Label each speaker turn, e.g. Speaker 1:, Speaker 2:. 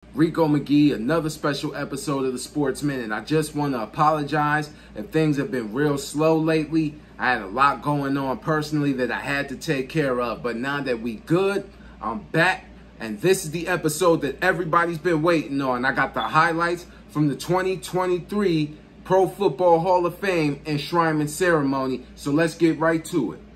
Speaker 1: Rico McGee, another special episode of The Sportsman, and I just want to apologize if things have been real slow lately. I had a lot going on personally that I had to take care of, but now that we good, I'm back, and this is the episode that everybody's been waiting on. I got the highlights from the 2023 Pro Football Hall of Fame enshrinement ceremony, so let's get right to it.